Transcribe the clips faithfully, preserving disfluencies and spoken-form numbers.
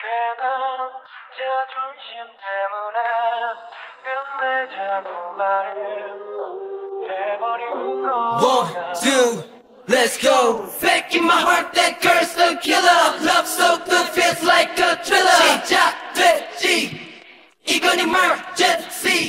꽤나 자존심 때문에 끝내자고 말해버린 거. One, two, let's go. Back in my heart, that girl's a killer. Love so good, feels like a thriller. 시작됐지, 이건 emergency.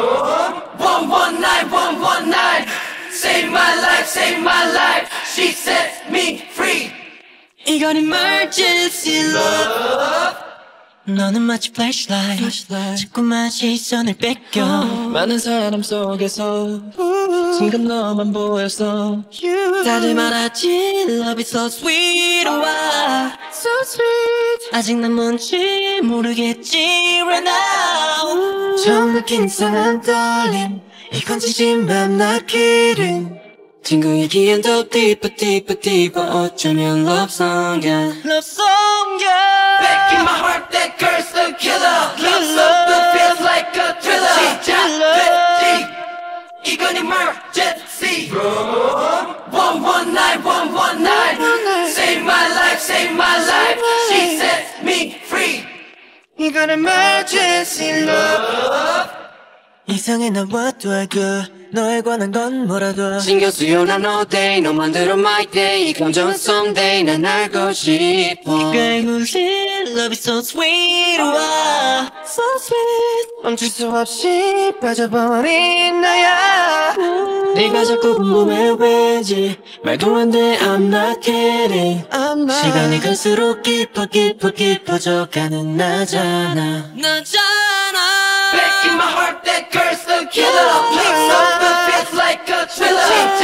One one nine, one one nine. Save my life, save my life. She sets me free. 이건 emergency love. 너는 마치 flashlight, 자꾸만 시선을 뺏겨. 많은 사람 속에서 순간 너만 보였어. 다들 말하지 love is so sweet. Why so sweet? 아직 난 뭔지 모르겠지 right now. 처음 느낀 이상한 떨림, 이건 진심만 나기는. 친구이기엔 더 deeper deeper deeper. 어쩌면 love song이야, love song이야. Back in my heart, that girl's a killer. Love so good, feels like a thriller. 시작됐지, 이건 emergency. One one nine, one one nine. Save my life, save my life. She sets me free. 이건 emergency love. 이상해 나와도 알고 너에 관한 건 뭐라도 신경 쓰여 난 all day. 너만 들어 my day. 이 감정은 someday 난 알고 싶어. 꽤 울린 love is so sweet. Wow, so sweet. 멈출 수 없이 빠져버린 나야. 네가 자꾸 궁금해 왜지 말도 안 돼 I'm not kidding. I'm not. 시간이 갈수록 깊어 깊어 깊어져가는 나잖아, 나잖아. Back in my heart, that girl's a killer. Love so good, feels like a thriller.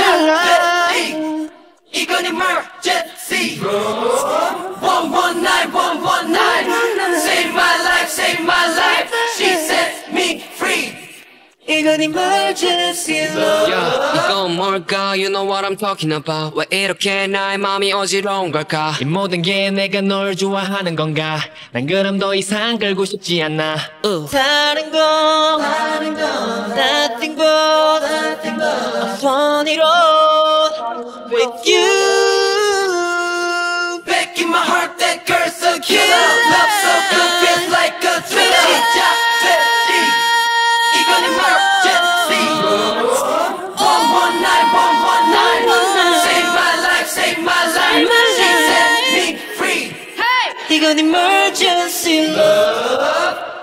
시작됐지, 이건 emergency. One one nine, one one nine. Save my life, save my life. She sets me free. 이건 emergency love. Yeah, 이건 뭘까? You know what I'm talking about. 왜 이렇게 나의 마음이 어지러운 걸까? 이 모든 게 내가 널 좋아하는 건가? 난 그럼 더 이상 끌고 싶지 않아. uh. 다른 건 다른 건 nothing but nothing but a funny road with you. Back in my heart, that girl's a killer. Love so good, feels like a thriller. 시작됐지, 이건 emergency. One one nine, one one nine. Save my life, save my life. She set me free. Hey, 이건 emergency love.